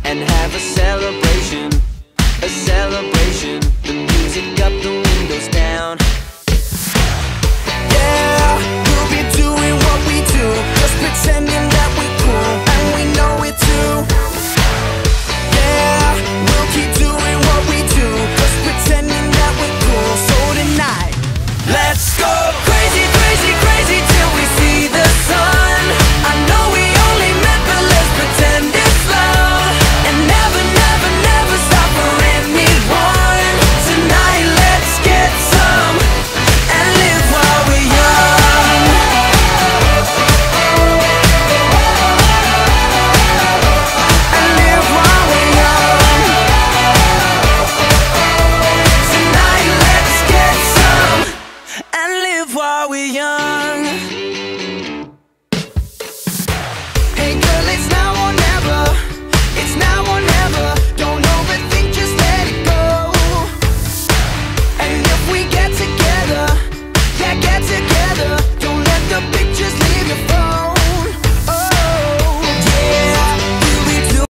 and have a celebration, a celebration. The music up, the windows down. Yeah, we'll be doing what we do, just pretending